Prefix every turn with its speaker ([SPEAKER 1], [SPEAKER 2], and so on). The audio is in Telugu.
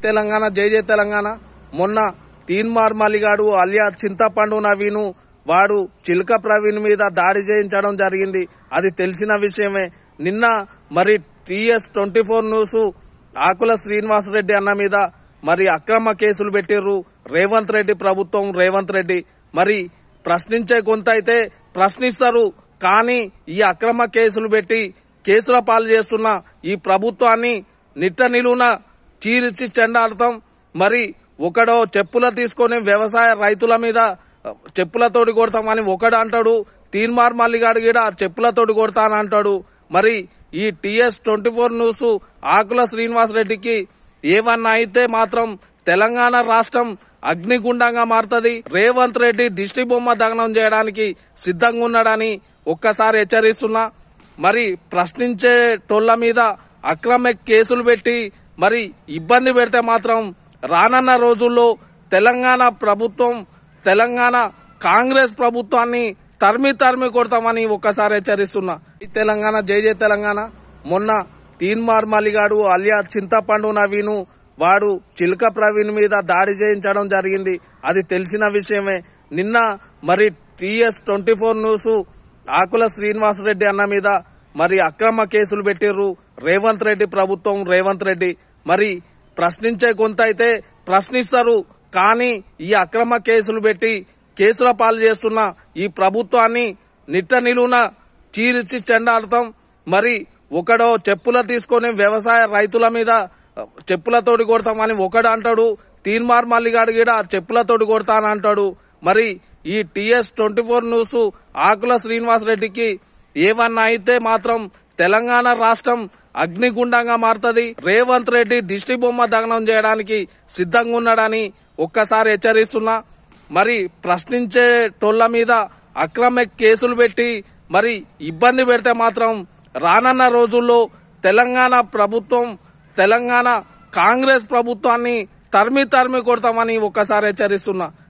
[SPEAKER 1] తెలంగాణ జై జై తెలంగాణ. మొన్న తీన్మార్ మల్లిగాడు అలియా చింతపండు నవీను వాడు చిలక ప్రవీణ్ మీద దాడి చేయించడం జరిగింది. అది తెలిసిన విషయమే. నిన్న మరి TS24 న్యూస్ ఆకుల శ్రీనివాసరెడ్డి అన్న మీద మరి అక్రమ కేసులు పెట్టిర్రు రేవంత్ రెడ్డి ప్రభుత్వం. రేవంత్ రెడ్డి మరి ప్రశ్నించే కొంత అయితే ప్రశ్నిస్తారు, కానీ ఈ అక్రమ కేసులు పెట్టి కేసుల పాలు చేస్తున్న ఈ ప్రభుత్వాన్ని నిట్ట నిలువున చీల్చి చెండాడతాం. మరి ఒకడో చెప్పుల తీసుకొని వ్యవసాయ రైతుల మీద చెప్పులతోటి కొడతామని ఒకడు అంటాడు, తీన్మార్ మల్లిగాడు కూడా చెప్పులతోటి కొడతానంటాడు. మరి ఈ TS24 న్యూస్ ఆకుల శ్రీనివాసరెడ్డికి ఏమన్నా అయితే మాత్రం తెలంగాణ రాష్ట్రం అగ్నిగుండంగా మారుతుంది. రేవంత్ రెడ్డి దిష్టి బొమ్మ దగ్నం చేయడానికి సిద్ధంగా ఉన్నాడని ఒక్కసారి హెచ్చరిస్తున్నా. మరి ప్రశ్నించే టోళ్ల మీద అక్రమ కేసులు పెట్టి మరి ఇబ్బంది పెడితే మాత్రం రానున్న రోజుల్లో తెలంగాణ ప్రభుత్వం, తెలంగాణ కాంగ్రెస్ ప్రభుత్వాన్ని తరిమి కొడతామని ఒక్కసారి హెచ్చరిస్తున్నా. ఈ తెలంగాణ జై జై తెలంగాణ. మొన్న తీన్మార్ మల్లిగాడు అలియా చింతపండు నవీను వాడు చిలక ప్రవీణ్ మీద దాడి చేయించడం జరిగింది. అది తెలిసిన విషయమే. నిన్న మరి TS24 న్యూస్ ఆకుల శ్రీనివాసరెడ్డి అన్న మీద మరి అక్రమ కేసులు పెట్టిర్రు రేవంత్ రెడ్డి ప్రభుత్వం. రేవంత్ రెడ్డి మరి ప్రశ్నించే కొంత అయితే ప్రశ్నిస్తారు, కానీ ఈ అక్రమ కేసులు పెట్టి కేసుల పాలు చేస్తున్న ఈ ప్రభుత్వాన్ని నిట్ట నిలువున చీల్చి చెండాడతాం. మరి ఒకడో చెప్పుల తీసుకొని వ్యవసాయ రైతుల మీద చెప్పులతోటి కొడతామని ఒకడు అంటాడు, తీన్మార్ మల్లిగాడు కూడా చెప్పులతోటి కొడతానంటాడు. మరి ఈ TS24 న్యూస్ ఆకుల శ్రీనివాసరెడ్డికి ఏమన్నా అయితే మాత్రం తెలంగాణ రాష్ట్రం అగ్నిగుండంగా మారుతుంది. రేవంత్ రెడ్డి దిష్టి బొమ్మ దగ్నం చేయడానికి సిద్ధంగా ఉన్నాడని ఒక్కసారి హెచ్చరిస్తున్నా. మరి ప్రశ్నించే టోళ్ల మీద అక్రమ కేసులు పెట్టి మరి ఇబ్బంది పెడితే మాత్రం రానున్న రోజుల్లో తెలంగాణ ప్రభుత్వం, తెలంగాణ కాంగ్రెస్ ప్రభుత్వాన్ని తరిమి కొడతామని ఒక్కసారి హెచ్చరిస్తున్నా.